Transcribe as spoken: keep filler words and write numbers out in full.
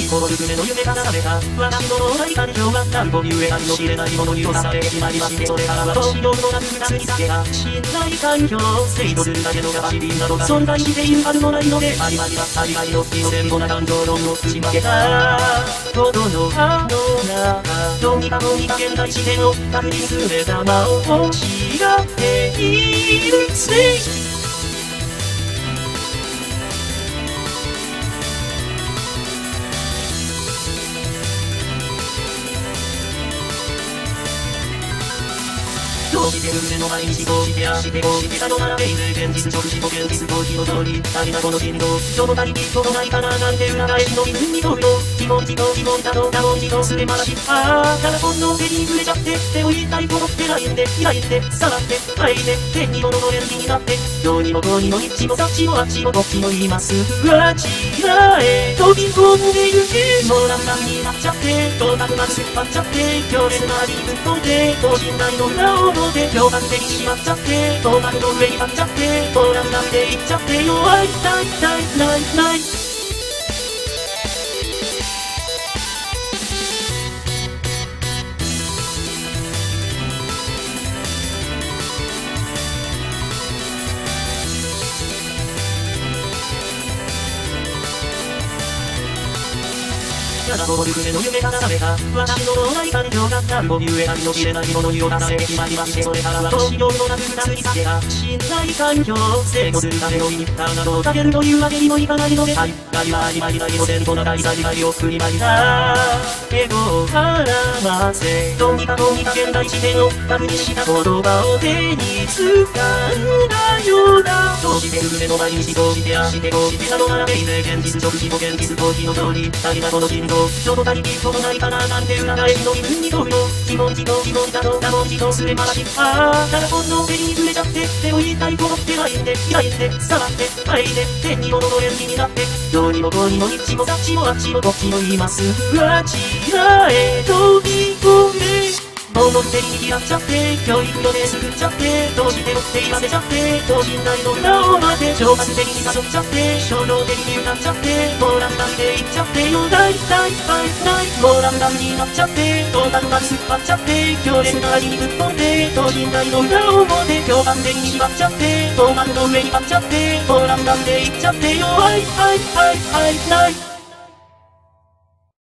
こぼる夢の夢から覚めた私の脳内感情が何と言えないの知れないものに押されてしまいまして、それからはどうしようもなく二つに避けた信頼関係を制度するだけのがシリなどが存在しているはずもないので、ありまりはありまりの非の全部な感情論を打ち負けたことの葉の中、どうにかどうにか現代視点を確認する目玉を欲しがっているせい。どうしてる胸の毎日こうしてああしてこうしてたのならべいぜ現実直視と現実逃避の通り足りなこの振動どの足りきっことないかななんて裏返しの水に通るよ自問自答自問だろうだもん自動すれまだしああただほんの手に触れちゃって手を痛いことってないんで開いてさらって吐いて天に物のレンジになってどうにもこうにもにっちもさっちもあっちもこっちも言いますあちらへ飛び込んでゆけもうランランになっちゃってとなくまるすっぱっちゃって強烈なリズム飛んで等身大の裏を共感的にしまっちゃってトーマルの上に立っちゃってトーランなんでいっちゃって弱い痛い痛いないないただこぼる夢の夢から覚めた私の脳内感情が何も言えないの知れないものに押されてしまいまして、それからはどうしようもなく二つに避けた信頼関係を制御するためのインターなどをかけるというわけにもいかないのではい外はありまりないのでんと長いザリガリを振りまいたエゴを絡ませどうにかどうにか現代視点を確認した言葉を手に掴んだようなどうしてる夢の毎日こうしてああしてこうしてたのならべいぜ現実直視と現実逃避の通り足りなこの振動どこかに聞くことないかななんて裏返しの水に飛ぶよ自問自答自問だろうだもん自答すれまだしああただほんの手に触れちゃって手を言いたいことってないんで開いてさらって吐いて天に物のレンジになってどうにもこうにもにっちもさっちもあっちもこっちも言いますあちらへ飛び込んで思ってにやっちゃって教育ので救っちゃってどうしてもって言わせちゃって等身大の裏を待て挑発的に誘っちゃって衝動的に歌っちゃってもうランダムで言っちゃってよ大体大体もうランダムになっちゃってトータルが突っ張っちゃって強烈な味にぶっ飛んで等身大の裏を持て共感的に縛っちゃってトーマルの上に張っちゃってもうランダムで言っちゃってよはいはいはいはいない